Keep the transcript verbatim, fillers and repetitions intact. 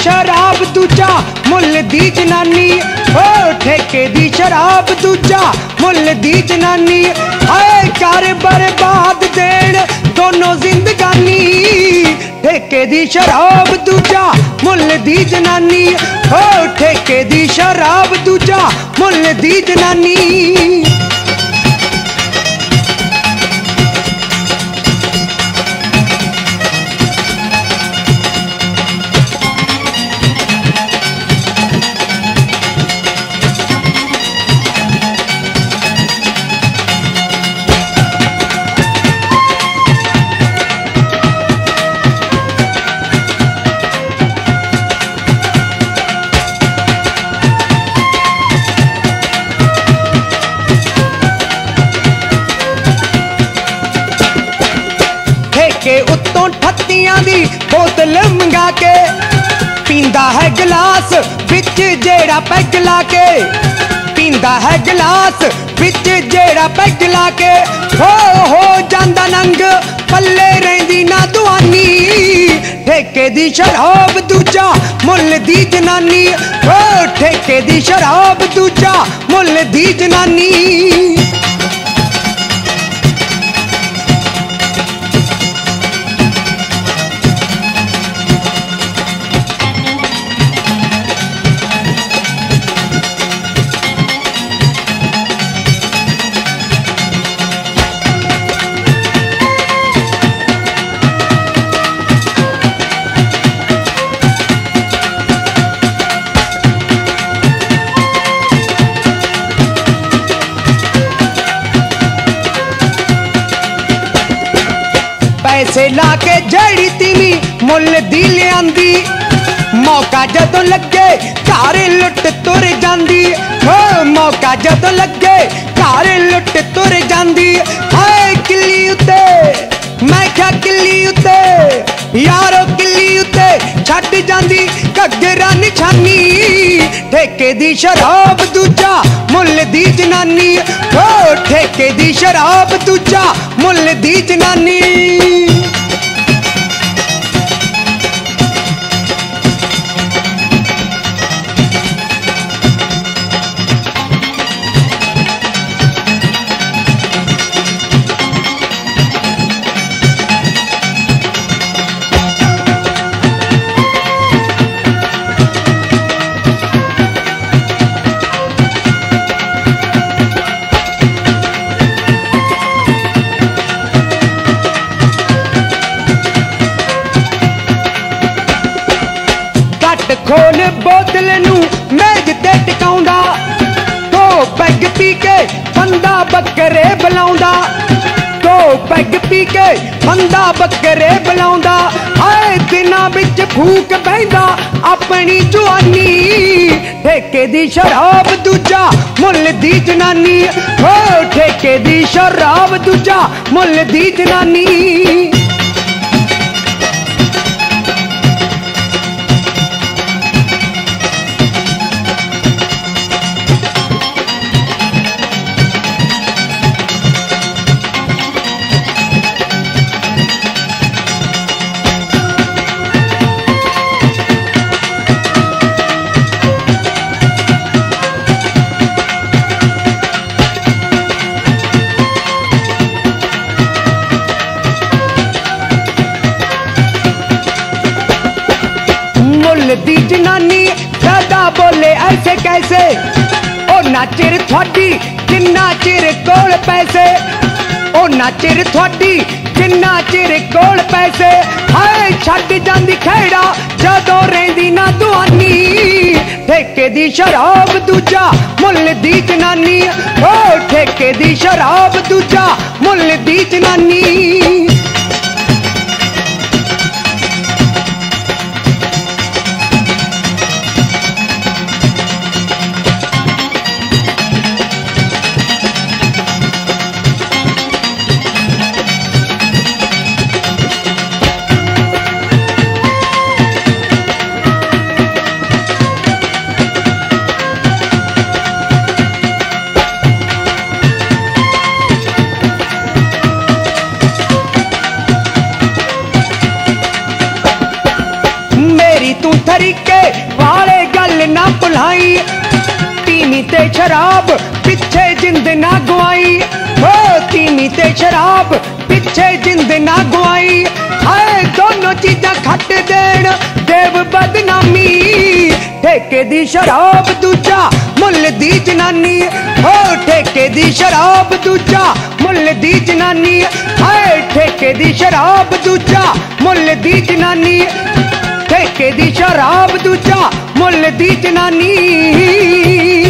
शराब दूजा मुल दी जनानी, ओ ठेके दी शराब दूजा मुल दी जनानी, हाय कर बर्बाद देन दोनों जिंदगानी, ठेके दी शराब दूजा मुल दी जनानी, ओ ठेके दी शराब दूजा मुल दी जनानी। के उत्तों ठत्तियां दी बोतल मंगा के पींदा है गिलास बिच जेड़ा पैग ला के, पींदा है गिलास बिच जेड़ा पैग ला के, हो हो जांदा नंग पल्ले रहिंदी ना दुआनी, ठेके दी शराब दूजा मुल दी जनानी, हो ठेके दी शराब दूजा मुल दी जनानी। पैसे लाके जड़ी तीमी मुल दी लियांदी, मौका जदों लगे घर लुट तुर जांदी, हो मौका जदों लगे घर लुट तुर जांदी, हाय किली उत्ते मैं क्या किली उत्ते यारो किली उत्ते छट जांदी घग्गरा निशानी, ठेके दी शराब दूजा मुल दी जनानी, हो ठेके दी शराब दूजा मुल दी जनानी। खोल बोतल नू मेज ते टिकाउंदा, दो पैग पी के बंदा बकरे बुलाउंदा, दो पैग पी के बंदा बकरे बुलाउंदा, हाय दिनां विच फूक बहिंदा अपनी जुआनी, ठेके दी शराब दूजा मुल दी जनानी, हो ठेके दी शराब दूजा मुल दी जनानी। दी जनानी ज्यादा बोले ऐसे कैसे, ओ ना चिर थोड़ी जिन्ना चिर कोल पैसे, ओ ना चिर थोड़ी जिन्ना चिर कोल पैसे, हाय छड़ जांदी खेड़ा जदों रहिंदी ना दुआनी, ठेके दी शराब दूजा मुल दी जनानी, ओ ठेके दी शराब दूजा मुल दी जनानी। तरीके वाले गल ना भुलाई। तीमी ते शराब पिछे जिंद ना गवाई, हो तीमी ते शराब पिछे जिंद ना गवाई। हाय दोनों चीजा खट देन देव बदनामी, ठेके दी शराब दूजा मुल दी जनानी, हो ठेके दी शराब दूजा मुल दी जनानी। हाय ठेके दी शराब दूजा मुल दी जनानी, ठेके दी शराब दूजा मुल दी जनानी।